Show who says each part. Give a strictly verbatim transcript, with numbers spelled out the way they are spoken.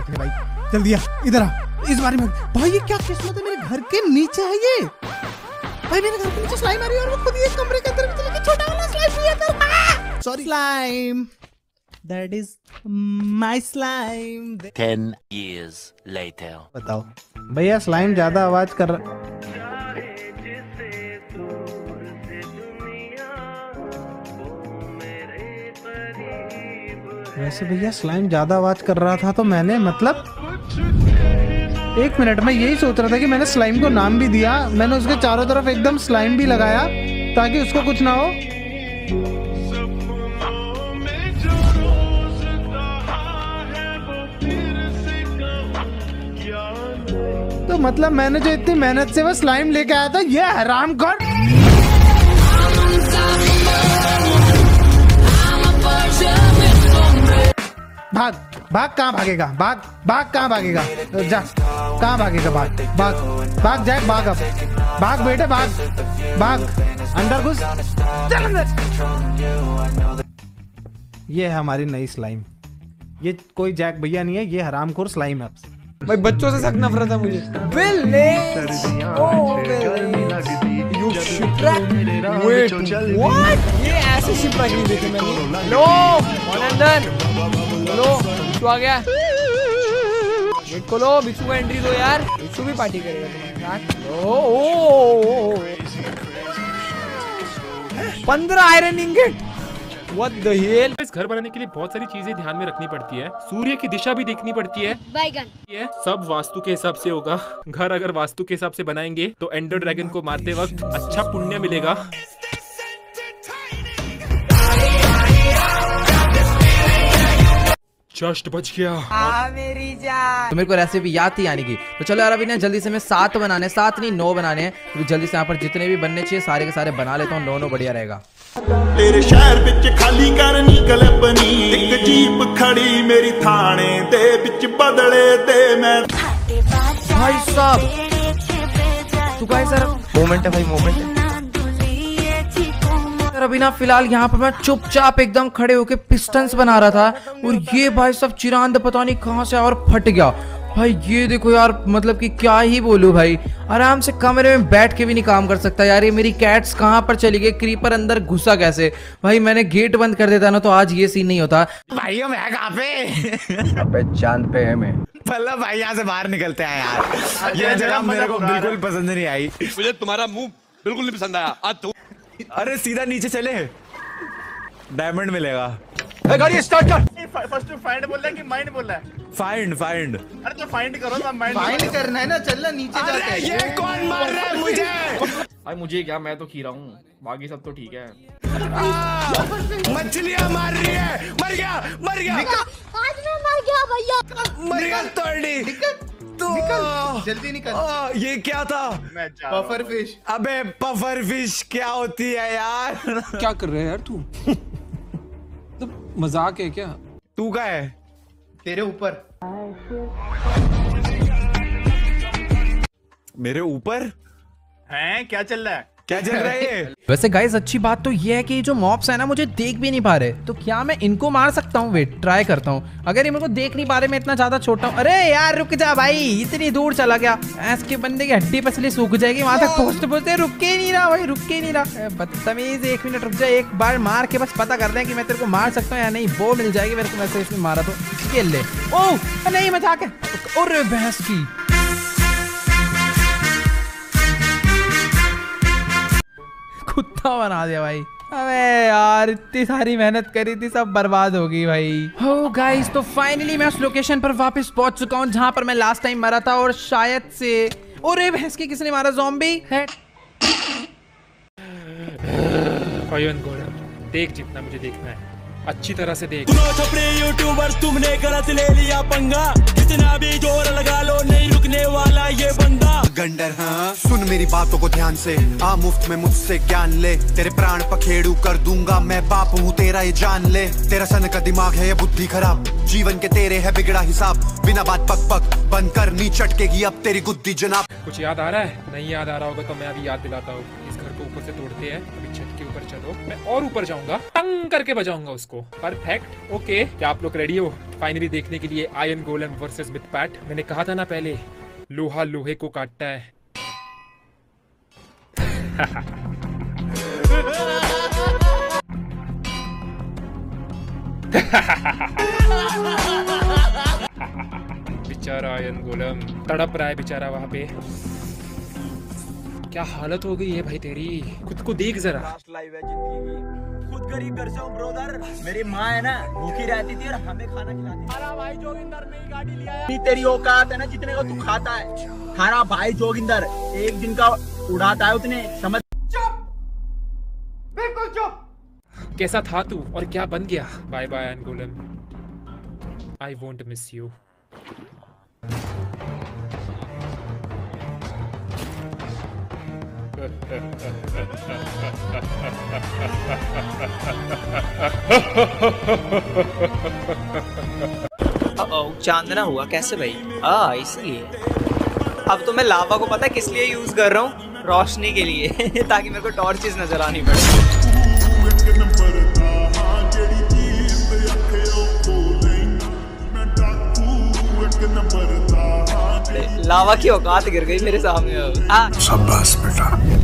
Speaker 1: भाई जल्दी आ, इधर आ, इस बारे में भाई। ये क्या किस्मत है, मेरे घर के नीचे है ये भाई। मेरे घर के नीचे स्लाइम आ रही है और वो खुद ही एक कमरे के अंदर भी चला के छोटा वाला स्लाइम लिया कर। Sorry slime, that is my slime.
Speaker 2: Ten years later.
Speaker 1: बताओ भैया, स्लाइम ज्यादा आवाज कर रहा। वैसे भैया स्लाइम ज्यादा आवाज कर रहा था तो मैंने मतलब एक मिनट में यही सोच रहा था कि मैंने स्लाइम को नाम भी दिया। मैंने उसके चारों तरफ एकदम स्लाइम भी लगाया ताकि उसको कुछ ना हो। तो मतलब मैंने जो इतनी मेहनत से वो स्लाइम लेके आया था, ये हरामखोर। भाग भाग, कहाँ भागेगा? भाग भाग, कहाँ भागेगा? जा, कहाँ भागेगा? भाग भाग भाग जाए, भाग अब, भाग बेटे, भाग भाग, अंदर घुस, चल अंदर। ये है हमारी नई स्लाइम। ये कोई जैक भैया नहीं है, ये हरामखोर स्लाइम है।
Speaker 3: भाई बच्चों से सख्त नफरत है मुझे। Village, oh village, you shipwreck, wait, what? ये ऐसे शिपरेक नहीं देखे मैंने। लो, कौन अंदर? लो, बिच्छू आ गया। गेट खोलो, बिच्छू को एंट्री दो यार। बिच्छू भी पार्टी करेगा तुम्हारे साथ। ओ, ओ, ओ, पंद्रह iron ingot. What the hell?
Speaker 4: इस घर बनाने के लिए बहुत सारी चीजें ध्यान में रखनी पड़ती है। सूर्य की दिशा भी देखनी पड़ती है।
Speaker 5: बैगन।
Speaker 4: ये सब वास्तु के हिसाब से होगा। घर अगर वास्तु के हिसाब से बनाएंगे तो एंडर ड्रैगन को मारते वक्त अच्छा पुण्य मिलेगा। जस्ट बच गया।
Speaker 3: आ मेरी जान।
Speaker 6: तो मेरे को रेसिपी याद थी आने की, तो चलो यार अभी ना जल्दी से मैं सात बनाने, सात नहीं नौ बनाने हैं, तो जल्दी से यहाँ पर जितने भी बनने चाहिए सारे के सारे बना लेता हूँ। नौ नौ बढ़िया रहेगा।
Speaker 7: तेरे शहर बिच खाली करनी कलपनी, एक जीप खड़ी मेरी थाने दे बिच बदले दे मैं।
Speaker 6: भाई साहब तू भाई सर मोमेंट है भाई, मोमेंट है। अभी ना फिलहाल यहाँ पर मैं चुपचाप एकदम खड़े होके पिस्टन्स बना रहा था और ये भाई सब चिरांद पता नहीं कहाँ से और फट गया। भाई ये देखो यार, मतलब कि क्या ही बोलूं भाई, आराम से कमरे में बैठ के भी नहीं काम कर सकता यार। ये मेरी कैट्स कहाँ पर चली गई, क्रीपर अंदर घुसा कैसे? भाई मैंने गेट बंद कर देता ना तो आज ये सीन नहीं होता।
Speaker 1: भाई हम है कहाँ पे?
Speaker 6: अबे चांद पे है मैं।
Speaker 1: पल्ला भाई यहाँ से बाहर निकलते हैं यार, ये जगह मेरे को बिल्कुल पसंद नहीं आई।
Speaker 8: मुझे तुम्हारा मुंह बिल्कुल नहीं पसंद आया। आज तू
Speaker 1: अरे सीधा नीचे चले, डायमंड मिलेगा।
Speaker 8: गाड़ी स्टार्ट कर।
Speaker 9: फर्स्ट फाइंड बोल रहा है कि माइंड बोल रहा है?
Speaker 1: Find find.
Speaker 9: अरे तो फाइंड करो ना, माइंड
Speaker 1: फाइंड करना है ना, चलना नीचे जाते हैं। ये कौन मार रहा है मुझे?
Speaker 4: भाई मुझे क्या, मैं तो खीरा हूँ, बाकी सब तो ठीक है।
Speaker 1: मछलियाँ मार रही है, मर गया मर गया
Speaker 5: आज मैं मर गया भैया।
Speaker 1: मर गया तोड़ी। तो निकल, जल्दी निकल। आ, ये क्या था? Puffer fish. अबे पफर फिश क्या होती है यार?
Speaker 3: क्या कर रहे हैं यार तू? तो मजाक है क्या?
Speaker 1: तू का है? तेरे ऊपर। मेरे ऊपर
Speaker 9: हैं? क्या चल रहा है?
Speaker 1: क्या चल रहा है?
Speaker 6: वैसे गाइस अच्छी बात तो ये है कि जो मॉब्स है ना मुझे देख भी नहीं पा रहे, तो क्या मैं इनको मार सकता हूँ? वेट ट्राई करता हूँ। अगर ये मेरे को देख नहीं पा रहे, मैं इतना ज्यादा छोटा हूँ। अरे यार रुक जा भाई, इतनी दूर चला गया। ऐस के बंदे की हड्डी पसली सूख जाएगी वहां तक पहुंचते पहुंचते। रुक के नहीं रहा भाई, रुक के नहीं रहा। बदतमीज, एक मिनट रुक जा, एक बार मार के बस पता कर दे कि मैं तेरे को मार सकता हूँ या नहीं। वो मिल जाएगी मेरे को, वैसे इसमें मारा तो खेल ले। ओह नहीं मजाक है। अरे भैंस की कुत्ता बना दिया भाई। अबे यार इतनी सारी मेहनत करी थी, सब बर्बाद हो गई भाई। हो गाइस, तो फाइनली मैं उस लोकेशन पर वापस पहुंच चुका हूं जहां पर मैं लास्ट टाइम मरा था और शायद से ओरे भैंस की किसने मारा? ज़ॉम्बी है।
Speaker 4: देख जितना मुझे देखना है, अच्छी तरह से देख।
Speaker 8: छपड़े यूट्यूबर तुमने गलत ले लिया पंगा, जितना भी जोर लगा लो नहीं रुकने वाला ये बंदा।
Speaker 10: गंडर हाँ सुन मेरी बातों को ध्यान से, आ मुफ्त में मुझसे ज्ञान ले, तेरे प्राण पखेड़ू कर दूंगा मैं, बाप हूँ तेरा ये जान ले। तेरा सन का दिमाग है या बुद्धि खराब, जीवन के तेरे है बिगड़ा हिसाब, बिना बात पक पक बंद कर नी चटकेगी अब तेरी गुद्दी जनाब।
Speaker 4: कुछ याद आ रहा है? नहीं याद आ रहा होगा तो मैं अभी याद दिलाता हूँ। इस घर इसको ऊपर से तोड़ते हैं। अभी छत के ऊपर चलो, मैं और ऊपर जाऊंगा, टंग करके बजाऊंगा उसको। परफेक्ट। ओके, क्या आप लोग रेडी हो फाइनली देखने के लिए आयरन गोलेम वर्सेस मिथपैट? मैंने कहा था ना पहले, लोहा लोहे को काटता है। बेचारा आयरन गोलम तड़प रहा है बेचारा वहां पे। क्या हालत हो गई है भाई तेरी, खुद को देख जरा।
Speaker 8: लास्ट लाइव है जिंदगी की, खुद गरीब घर से हूँ ब्रोदर। मेरी माँ है ना भूखी रहती थी और हमें खाना खिलाती थी। हमारा भाई जोगिंदर नई गाड़ी लिया है। तेरी औकात है ना जितने का तू खाता है। हमारा भाई जोगिंदर एक दिन का उड़ाता है उतने, समझ। चुप, बिल्कुल चुप।
Speaker 4: कैसा था तू और क्या बन गया? Bye bye iron golem, I won't miss you.
Speaker 11: चांदना हुआ कैसे भाई? आ इसलिए अब तो मैं लावा को पता है किस लिए यूज कर रहा हूँ, रोशनी के लिए ताकि मेरे को टॉर्चेस नजर आनी पड़े। लावा की औकात गिर गई मेरे सामने। शाबाश बेटा।